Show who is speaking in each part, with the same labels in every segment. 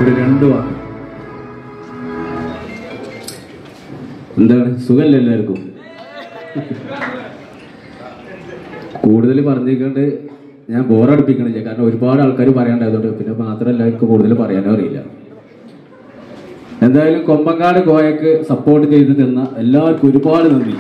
Speaker 1: ഒരു 2 വാക്ക്. എന്താണ്, സുഖമല്ല എല്ലാവർക്കും? കൂടുതൽ പറഞ്ഞിട്ടുണ്ട്, ഞാൻ ബോറടിപ്പിക്കണില്ല. കാരണം ഒരുപാട് ആൾക്കാർ പറയാണ്ടായതുകൊണ്ട്. പിന്നെ മാത്രമല്ല, എനിക്ക് കൂടുതൽ പറയാനും അറിയില്ല. എന്തായാലും കൊമ്പങ്കാട് കോയക്ക് സപ്പോർട്ട് ചെയ്ത് തന്ന എല്ലാവർക്കും ഒരുപാട് നന്ദി.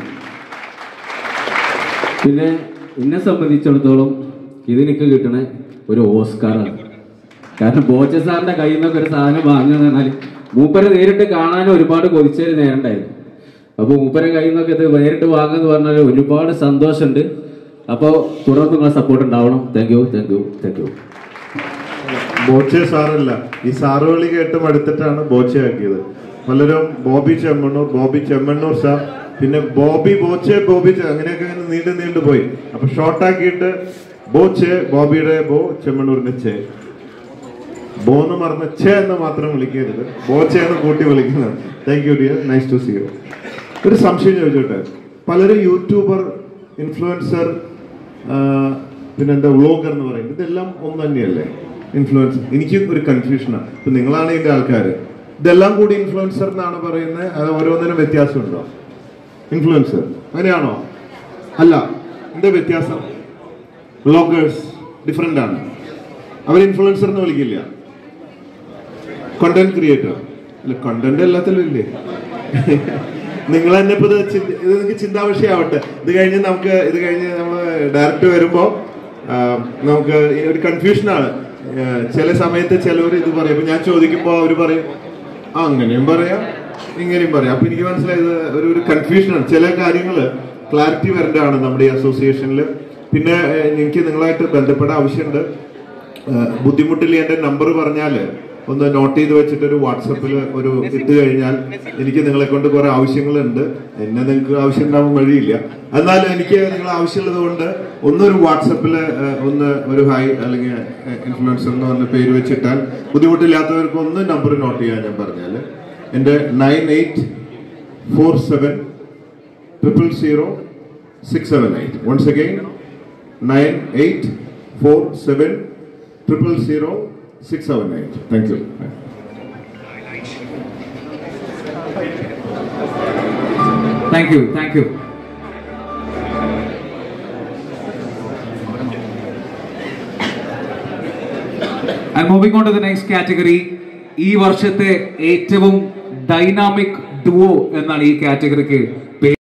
Speaker 1: പിന്നെ എന്നെ സംബന്ധിച്ചിടത്തോളം ഇതിനൊക്കെ കിട്ടണ ഒരു ഓസ്കാറാണ്. കാരണം ബോച്ച സാറിന്റെ കയ്യിൽ നിന്നൊക്കെ ഒരു സാധനം വാങ്ങുക എന്ന് പറഞ്ഞാൽ മൂപ്പരെ നേരിട്ട് കാണാനും ഒരുപാട് കൊതിച്ചൊരു നേരം ഉണ്ടായിരുന്നു. അപ്പോൾ മൂപ്പരെ കയ്യിൽ നിന്നൊക്കെ ഇത് നേരിട്ട് വാങ്ങുക എന്ന് പറഞ്ഞാൽ ഒരുപാട് സന്തോഷമുണ്ട്. അപ്പോൾ തുടർന്ന് നിങ്ങളെ സപ്പോർട്ട് ഉണ്ടാവണം. Thank you, thank you, thank you.
Speaker 2: Boche സാറല്ല, ഈ സാറ് വിളി കേട്ട് മടുത്തിട്ടാണ് ബോച്ചയാക്കിയത്. പലരും ബോബി ചെമ്മണ്ണൂർ സാർ, പിന്നെ ബോച്ചെ അങ്ങനെയൊക്കെ ഇങ്ങനെ നീണ്ടു പോയി. അപ്പൊ ഷോർട്ടാക്കിയിട്ട് ബോച്ചെ, ബോബിയുടെ ബോ, ചെമ്മണ്ണൂരിന്റെ ചെ. ബോ എന്ന് പറഞ്ഞ ചെ എന്ന് മാത്രം വിളിക്കരുത്, ബോച്ചെ എന്ന് കൂട്ടി വിളിക്കുന്നത്. Thank you dear, nice to see you. ഒരു സംശയം ചോദിച്ചോട്ടെ, പലരും യൂട്യൂബർ, ഇൻഫ്ലുവൻസർ, പിന്നെന്താ വ്ളോഗർ എന്ന് പറയുന്നത്, ഇതെല്ലാം ഒന്ന് തന്നെയല്ലേ? ഇൻഫ്ലുവൻസർ, എനിക്ക് ഒരു കൺഫ്യൂഷനാണ്. ഇപ്പൊ നിങ്ങളാണ് ഇതിന്റെ ആൾക്കാർ, ഇതെല്ലാം കൂടി ഇൻഫ്ലുവൻസർ എന്നാണ് പറയുന്നത്. അത് ഓരോന്നിനും വ്യത്യാസമുണ്ടോ? ഇൻഫ്ലുവൻസർ അങ്ങനെയാണോ? അല്ല, എന്താ വ്യത്യാസം? വ്ളോഗേഴ്സ് ഡിഫറെന്റ് ആണ്. അവർ ഇൻഫ്ലുവൻസർ എന്ന് വിളിക്കില്ല, കണ്ടന്റ് ക്രിയേറ്റർ. അല്ല, കണ്ടന്റ് എല്ലാത്തിലും ഇല്ലേ? നിങ്ങൾ തന്നെ ഇപ്പൊ ഇത് നിങ്ങൾക്ക് ചിന്താ വിഷയമാവട്ടെ. ഇത് കഴിഞ്ഞ് നമ്മൾ ഡയറക്റ്റ് വരുമ്പോ നമുക്ക് ഒരു കൺഫ്യൂഷനാണ്. ചില സമയത്ത് ചിലവർ ഇത് പറയും. ഇപ്പൊ ഞാൻ ചോദിക്കുമ്പോ അവര് പറയും അങ്ങനെയും പറയാം, ഇങ്ങനെയും പറയാം. അപ്പൊ എനിക്ക് മനസ്സിലായത് ഒരു കൺഫ്യൂഷനാണ്. ചില കാര്യങ്ങള് ക്ലാരിറ്റി വരേണ്ടതാണ് നമ്മുടെ ഈ അസോസിയേഷനിൽ. പിന്നെ എനിക്ക് നിങ്ങളായിട്ട് ബന്ധപ്പെടാൻ ആവശ്യമുണ്ട്. ബുദ്ധിമുട്ടില്ല, എന്റെ നമ്പർ പറഞ്ഞാല് ഒന്ന് നോട്ട് ചെയ്ത് വെച്ചിട്ട് ഒരു വാട്സപ്പിൽ ഒരു ഇട്ട് കഴിഞ്ഞാൽ എനിക്ക് നിങ്ങളെ കൊണ്ട് കുറെ ആവശ്യങ്ങളുണ്ട്. എന്നെ നിങ്ങൾക്ക് ആവശ്യം ഉണ്ടാവാൻ വഴിയില്ല. എന്നാലും എനിക്ക് നിങ്ങൾ ആവശ്യമുള്ളത് കൊണ്ട് ഒന്നൊരു വാട്സപ്പിൽ ഒന്ന് ഒരു ഹായ് അല്ലെങ്കിൽ ഇൻഫ്ലുവൻസർ എന്ന് പറഞ്ഞ പേര് വെച്ചിട്ടാൽ ബുദ്ധിമുട്ടില്ലാത്തവർക്ക് ഒന്ന് നമ്പർ നോട്ട് ചെയ്യാൻ ഞാൻ പറഞ്ഞാൽ എൻ്റെ 9847000678. Once again 9847000678. Thank you.
Speaker 3: Thank you, thank you. And moving on to the next category, ഈ വർഷത്തെ ഏറ്റവും ഡൈനാമിക് ഡുവോ എന്നാണ് ഈ കാറ്റഗറിക്ക്